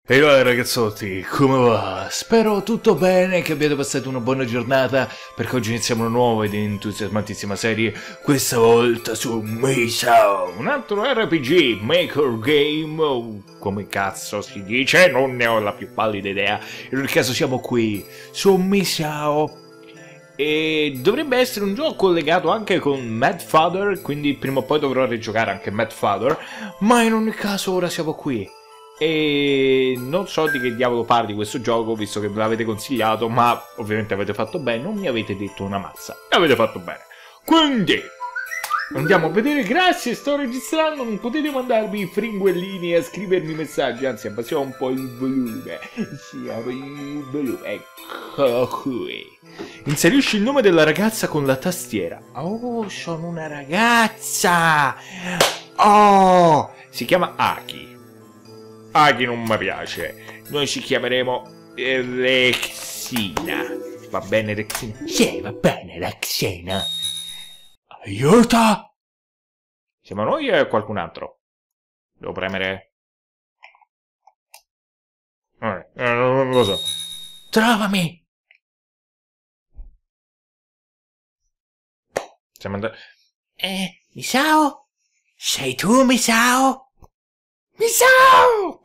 E allora ragazzotti, come va? Spero tutto bene, che abbiate passato una buona giornata, perché oggi iniziamo una nuova ed entusiasmantissima serie, questa volta su Misao, un altro RPG, Maker Game, o come cazzo si dice, non ne ho la più pallida idea. In ogni caso siamo qui, su Misao, e dovrebbe essere un gioco collegato anche con Mad Father, quindi prima o poi dovrò rigiocare anche Mad Father, ma in ogni caso ora siamo qui. E non so di che diavolo parli questo gioco, visto che ve l'avete consigliato, ma ovviamente avete fatto bene, non mi avete detto una mazza, e avete fatto bene. Quindi andiamo a vedere. Grazie, sto registrando, non potete mandarmi i fringuellini e scrivermi messaggi, anzi abbassiamo un po' il volume. Ecco qui. Inserisci il nome della ragazza con la tastiera. Oh, sono una ragazza. Oh, si chiama Aki. Aki non mi piace. Noi ci chiameremo Rexina. Va bene Rexina? Sì, va bene Rexina. Aiuto! Siamo noi o qualcun altro? Devo premere? Non lo so. Trovami! Siamo andati... Misao? Sei tu Misao? Misao!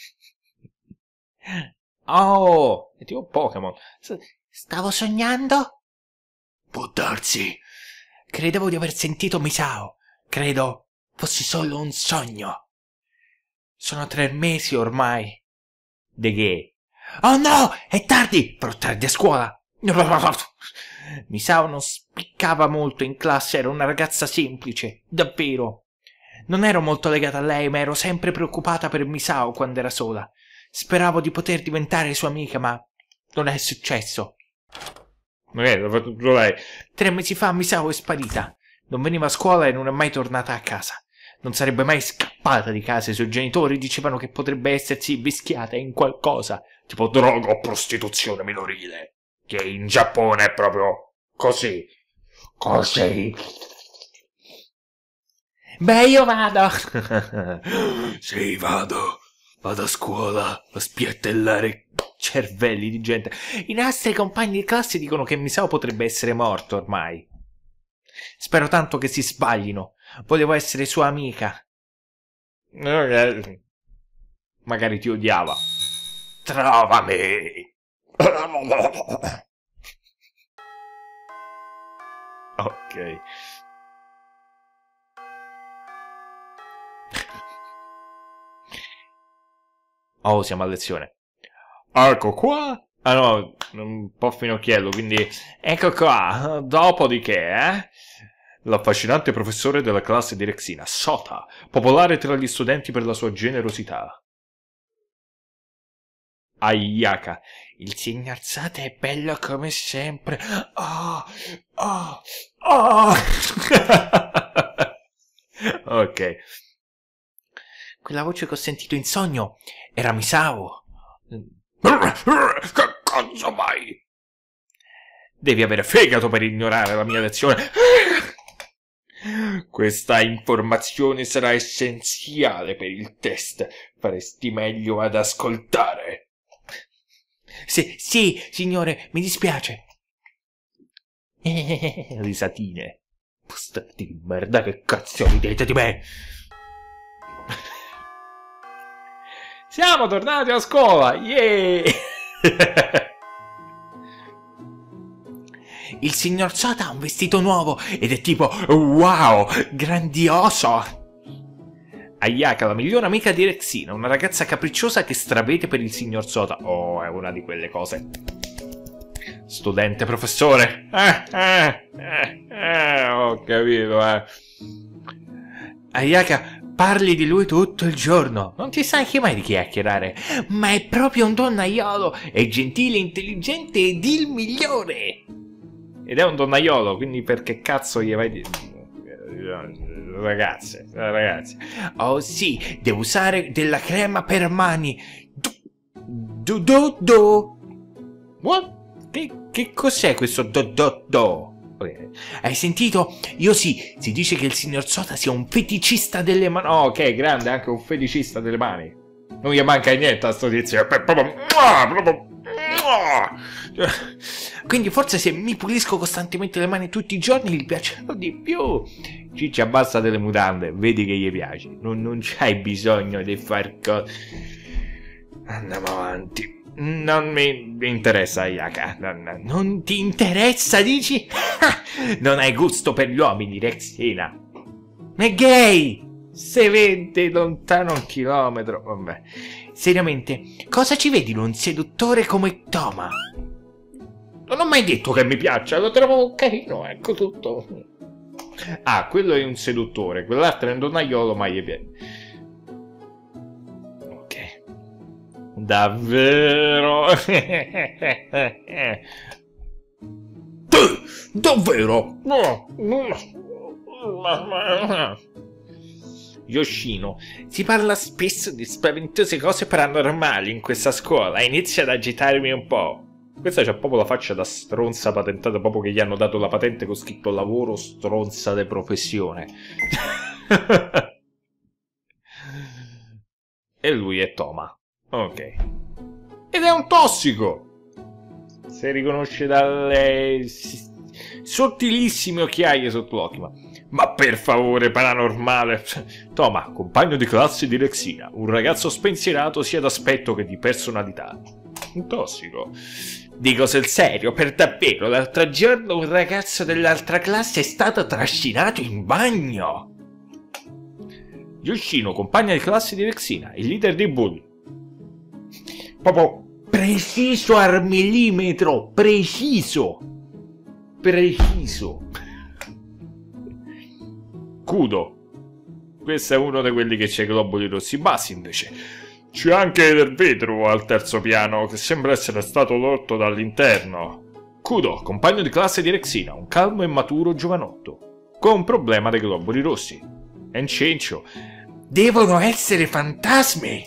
Oh, è tipo Pokémon. Stavo sognando? Può darsi. Credevo di aver sentito Misao. Credo fossi solo un sogno. Sono 3 mesi ormai. De che? Oh no, è tardi! Però tardi a scuola. Misao non spiccava molto in classe, era una ragazza semplice, davvero. Non ero molto legata a lei, ma ero sempre preoccupata per Misao quando era sola. Speravo di poter diventare sua amica, ma non è successo. L'ho fatto tutto lei. 3 mesi fa Misao è sparita. Non veniva a scuola e non è mai tornata a casa. Non sarebbe mai scappata di casa. I suoi genitori dicevano che potrebbe essersi vischiata in qualcosa, tipo droga o prostituzione minorile, che in Giappone è proprio così. Così. Beh, io vado. Sì, vado a scuola a spiattellare cervelli di gente. I nostri compagni di classe dicono che Misao potrebbe essere morto ormai. Spero tanto che si sbaglino. Volevo essere sua amica. Magari ti odiava. Trovami. Ok. Oh, siamo a lezione. Ecco qua. Ah no, un po' finocchiello, quindi... Ecco qua. Dopodiché, l'affascinante professore della classe di Rexina, Sota, popolare tra gli studenti per la sua generosità. Ayaka. Il signor Sota è bello come sempre. Oh, oh, oh. Ok. Quella voce che ho sentito in sogno era Misao. Che cazzo mai? Devi avere fegato per ignorare la mia lezione. Questa informazione sarà essenziale per il test. Faresti meglio ad ascoltare. Sì, signore, mi dispiace. Risatine. Bastardi di merda, che cazzo ridete di me? Siamo tornati a scuola, yeah! Il signor Sota ha un vestito nuovo ed è tipo wow, grandioso! Ayaka, la migliore amica di Rexina, una ragazza capricciosa che stravede per il signor Sota. Oh, è una di quelle cose. Studente, professore. Ho capito, Ayaka, parli di lui tutto il giorno. Non ti stanchi mai di chiacchierare. Ma è proprio un donnaiolo. È gentile, intelligente ed il migliore. Ed è un donnaiolo, quindi perché cazzo gli vai di... Ragazze. Oh sì, devo usare della crema per mani. What? Che cos'è questo do? Hai sentito? Io sì, si dice che il signor Sota sia un feticista delle mani. Oh, ok, grande, anche un feticista delle mani. Non gli manca niente a sto tizio. Proprio. Quindi forse se mi pulisco costantemente le mani tutti i giorni gli piacerò di più. Cicci, abbassa delle mutande, vedi che gli piace. Non c'hai bisogno di far cose. Andiamo avanti. Non mi interessa, Yaka. Non ti interessa, dici? Non hai gusto per gli uomini, Rexina. È gay! Se vede lontano un chilometro. Vabbè. Seriamente, cosa ci vedi in un seduttore come Toma? Non ho mai detto che mi piaccia, lo trovo carino, ecco tutto. Ah, quello è un seduttore, quell'altro è un donnaiolo, ma gli piace. Ok. Davvero? Davvero? Yoshino, si parla spesso di spaventose cose paranormali in questa scuola e inizia ad agitarmi un po'. Questa c'ha proprio la faccia da stronza patentata, proprio che gli hanno dato la patente con scritto lavoro stronza de professione. E lui è Toma. Ok. Ed è un tossico! Si riconosce dalle sottilissime occhiaie sotto l'occhio. Ma per favore, paranormale. Toma, compagno di classe di Rexina, un ragazzo spensierato sia d'aspetto che di personalità. Un tossico. Dico sul serio, per davvero, l'altro giorno un ragazzo dell'altra classe è stato trascinato in bagno. Yoshino, compagna di classe di Rexina, il leader dei bulli. Proprio preciso al millimetro, preciso. Kudo. Questo è uno di quelli che c'ha i globuli rossi bassi, invece. C'è anche del vetro al terzo piano, che sembra essere stato rotto dall'interno. Kudo, compagno di classe di Rexina, un calmo e maturo giovanotto, con un problema dei globuli rossi. Encencio. Devono essere fantasmi!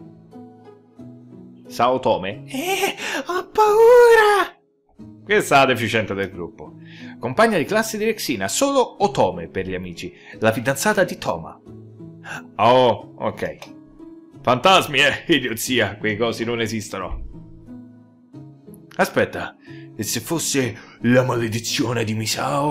Sao Tome. Ho paura! Questa è la deficiente del gruppo. Compagna di classe di Rexina, solo Otome per gli amici, la fidanzata di Toma. Oh, ok. Fantasmi, idiozia, quei cosi non esistono. Aspetta, e se fosse la maledizione di Misao?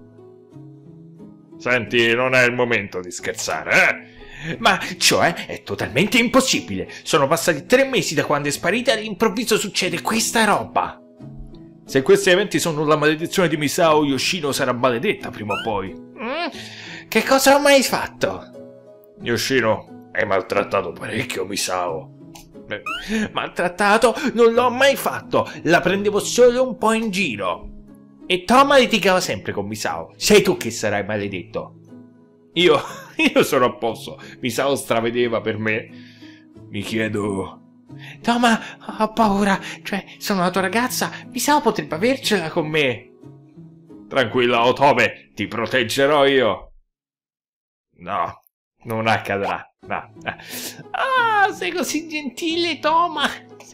Senti, non è il momento di scherzare, Ma, cioè, è totalmente impossibile. Sono passati 3 mesi da quando è sparita e all'improvviso succede questa roba. Se questi eventi sono la maledizione di Misao, Yoshino sarà maledetta prima o poi. Che cosa ho mai fatto? Yoshino, hai maltrattato parecchio Misao. Maltrattato? Non l'ho mai fatto. La prendevo solo un po' in giro. E Toma litigava sempre con Misao. Sei tu che sarai maledetto. Io sono a posto. Misao stravedeva per me. Mi chiedo... Toma, ho paura. Cioè, sono la tua ragazza. Misao potrebbe avercela con me. Tranquilla, Otome. Ti proteggerò io. No, non accadrà. No. Ah, sei così gentile, Toma.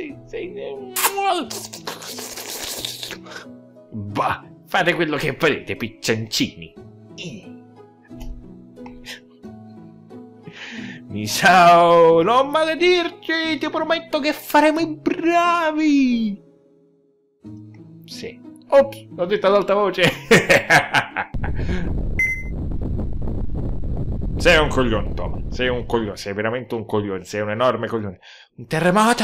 Bah, fate quello che volete, piccioncini. Misao, non maledirci, ti prometto che faremo i bravi. Sì. Ops, l'ho detto ad alta voce. Sei un coglione, Toma. Sei un coglione, sei veramente un coglione, sei un enorme coglione. Un terremoto?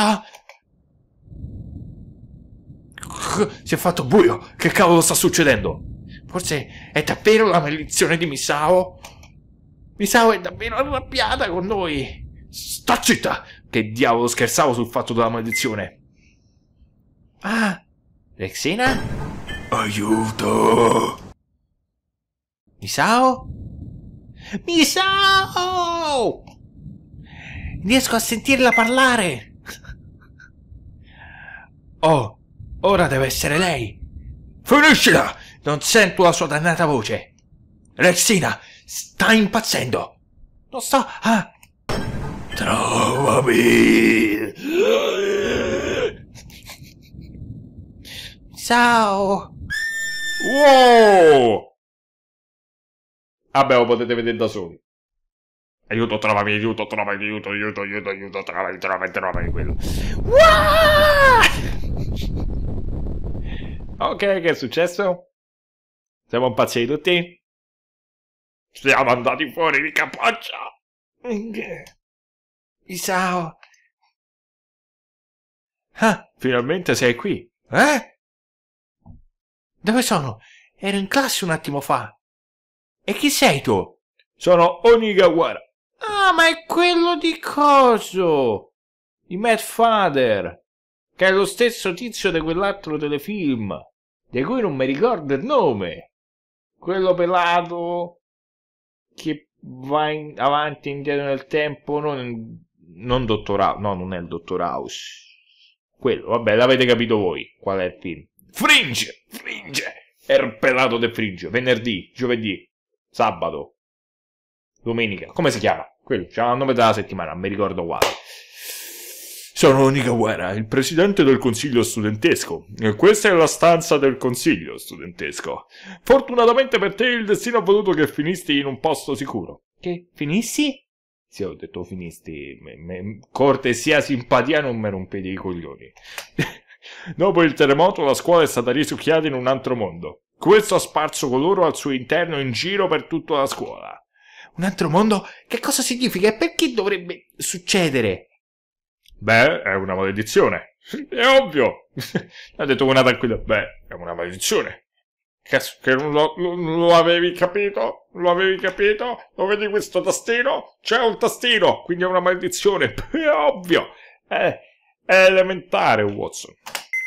Si è fatto buio. Che cavolo sta succedendo? Forse è davvero la maledizione di Misao? Misao è davvero arrabbiata con noi. Sta zitta! Che diavolo, scherzavo sul fatto della maledizione. Ah, Rexina? Aiuto! Misao? Misao! Riesco a sentirla parlare. Oh, ora deve essere lei. Finiscila! Non sento la sua dannata voce. Rexina, sta impazzendo. Non sto... Ah. Trovami! Ciao! Wow! Vabbè, lo potete vedere da soli. Aiuto, trovami, aiuto, trovami, aiuto, aiuto, aiuto, aiuto, trovami quello. Ok, che è successo? Siamo impazziti tutti? Siamo andati fuori di capoccia! Isao! Ah, finalmente sei qui. Eh? Dove sono? Ero in classe un attimo fa. E chi sei tu? Sono Onigawara. Ah, ma è quello di coso! Di Mad Father, che è lo stesso tizio di quell'altro telefilm, di cui non mi ricordo il nome. Quello pelato che va avanti e indietro nel tempo, non Dottor House, no, non è il Dottor House. Quello, vabbè, l'avete capito voi qual è il film. Fringe! È il pelato del Fringe, venerdì, giovedì, sabato, domenica, come si chiama? Quello, c'ha il nome della settimana, non mi ricordo quale. Sono Onigawara, il presidente del consiglio studentesco, e questa è la stanza del consiglio studentesco. Fortunatamente per te il destino ha voluto che finisti in un posto sicuro. Che? Finissi? Sì, ho detto finisti. Cortesia, simpatia, non mi rompete i coglioni. Dopo il terremoto la scuola è stata risucchiata in un altro mondo. Questo ha sparso coloro al suo interno in giro per tutta la scuola. Un altro mondo? Che cosa significa e perché dovrebbe succedere? Beh, è una maledizione. È ovvio. Ha detto con una tranquilla. Beh, è una maledizione. Che non lo avevi capito? Lo avevi capito? Lo vedi questo tastino? C'è un tastino, quindi è una maledizione. È ovvio. È elementare, Watson.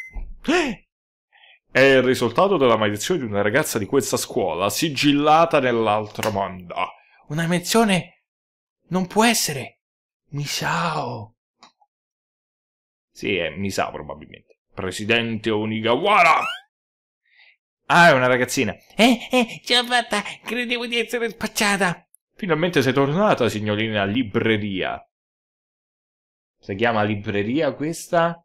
È il risultato della maledizione di una ragazza di questa scuola, sigillata nell'altro mondo. Una maledizione? Non può essere. Misao. Sì, è Misao probabilmente. Presidente Onigawara. Ah, è una ragazzina. Ce l'ho fatta. Credevo di essere spacciata. Finalmente sei tornata, signorina libreria. Si chiama libreria questa?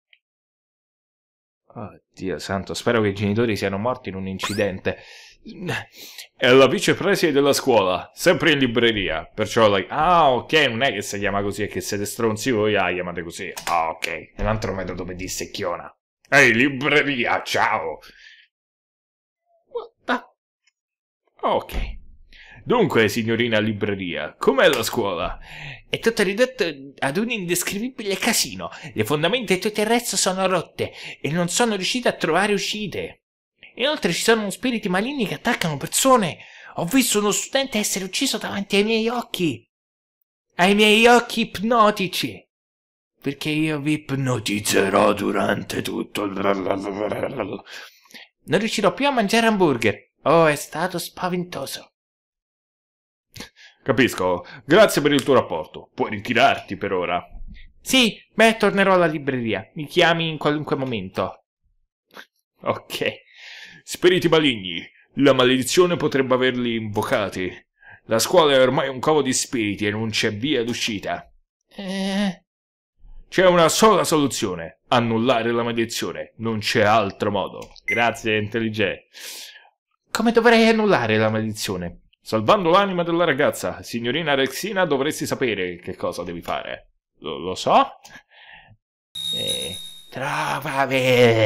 Dio santo, spero che i genitori siano morti in un incidente. È la vicepreside della scuola, sempre in libreria. Perciò lei... Ah, ok, non è che si chiama così, è che siete stronzi voi, chiamate così. Ah, ok, è un altro metodo per dissecchiona. Ehi, libreria, ciao! Ok. Dunque, signorina libreria, com'è la scuola? È tutto ridotto ad un indescrivibile casino. Le fondamenta e tutto il resto sono rotte e non sono riuscite a trovare uscite. Inoltre ci sono spiriti maligni che attaccano persone. Ho visto uno studente essere ucciso davanti ai miei occhi. Ai miei occhi ipnotici. Perché io vi ipnotizzerò durante tutto il... Non riuscirò più a mangiare hamburger. Oh, è stato spaventoso. Capisco. Grazie per il tuo rapporto. Puoi ritirarti per ora. Sì, beh, tornerò alla libreria. Mi chiami in qualunque momento. Ok. Spiriti maligni. La maledizione potrebbe averli invocati. La scuola è ormai un covo di spiriti e non c'è via d'uscita. C'è una sola soluzione. Annullare la maledizione. Non c'è altro modo. Grazie, intelligente. Come dovrei annullare la maledizione? Salvando l'anima della ragazza, signorina Rexina, dovresti sapere che cosa devi fare. Lo so? Trovami!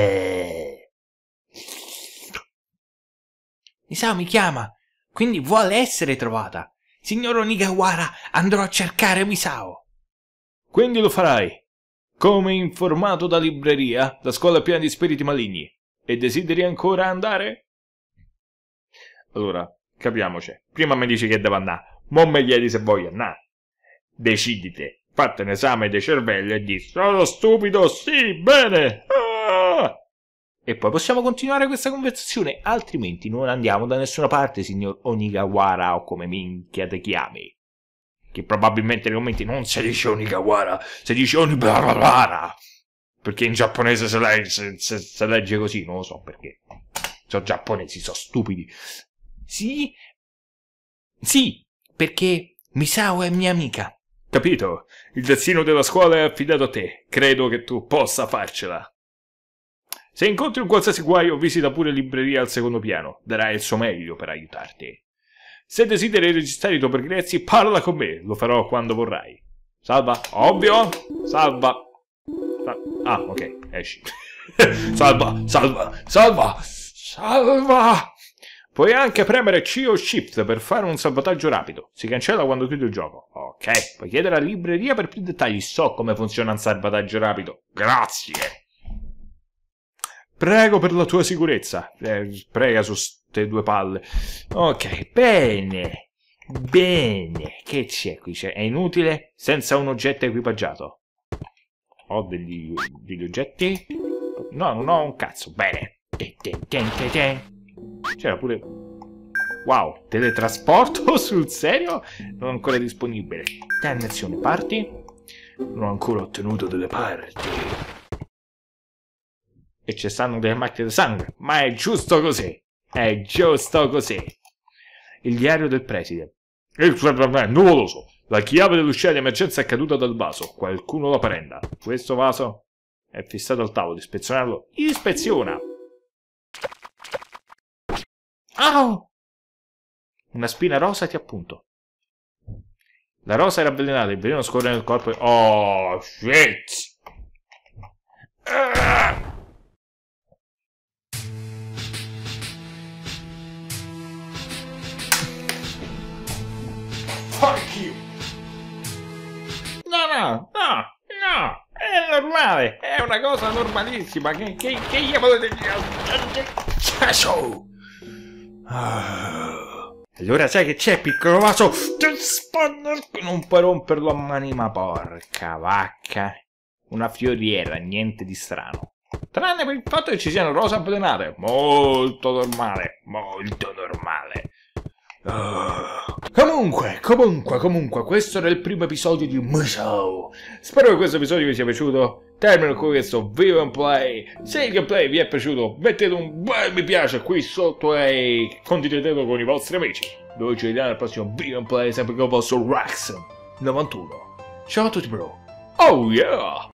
Misao mi chiama, quindi vuole essere trovata. Signor Onigawara, andrò a cercare Misao. Quindi lo farai. Come informato da libreria, la scuola è piena di spiriti maligni. E desideri ancora andare? Allora, capiamoci. Prima mi dici che devo andare, mo mi chiedi se voglio andare. Decidite, fate un esame dei cervelli e di sono stupido, sì, bene. Ah! E poi possiamo continuare questa conversazione, altrimenti non andiamo da nessuna parte, signor Onigawara, o come minchia te chiami. Che probabilmente nei commenti non si dice Onigawara, si dice Onigawara. Perché in giapponese se legge così, non lo so perché. Sono giapponesi, sono stupidi. Sì? Sì, perché Misao è mia amica. Capito? Il destino della scuola è affidato a te. Credo che tu possa farcela. Se incontri un qualsiasi guaio, visita pure libreria al secondo piano. Darai il suo meglio per aiutarti. Se desideri registrare i tuoi progressi, parla con me. Lo farò quando vorrai. Salva. Ovvio. Salva. Ah, ok. Esci. Salva. Puoi anche premere C o Shift per fare un salvataggio rapido. Si cancella quando chiudi il gioco. Ok. Puoi chiedere alla libreria per più dettagli. So come funziona un salvataggio rapido. Grazie. Prego per la tua sicurezza. Prega su ste due palle. Ok, bene. Che c'è qui? È inutile senza un oggetto equipaggiato. Ho degli oggetti? No, non ho un cazzo. Bene. C'era pure... Wow, teletrasporto? Sul serio? Non è ancora disponibile. Dannazione, parti? Non ho ancora ottenuto delle parti. E ci stanno delle macchine di sangue. Ma è giusto così. È giusto così. Il diario del preside. Nuvoloso. La chiave dell'uscita di emergenza è caduta dal vaso. Qualcuno la prenda. Questo vaso è fissato al tavolo. Ispezionarlo. Ispeziona. Oh! Una spina rosa ti appunto. La rosa era avvelenata. Il veleno scorre nel corpo e... Oh, shit! Fuck you! No, è normale, è una cosa normalissima, che gli volete dire? Allora sai che c'è, piccolo vaso? Non puoi romperlo a mani, ma porca vacca. Una fioriera, niente di strano. Tranne per il fatto che ci siano rose avvelenate. Molto normale, molto normale. Comunque, questo era il primo episodio di Musou. Spero che questo episodio vi sia piaciuto. Termino con questo Viva and Play. Se il gameplay vi è piaciuto, mettete un bel mi piace qui sotto e condividetelo con i vostri amici. Noi ci vediamo al prossimo Viva and Play, sempre con il vostro Raxon 91. Ciao a tutti bro. Oh yeah!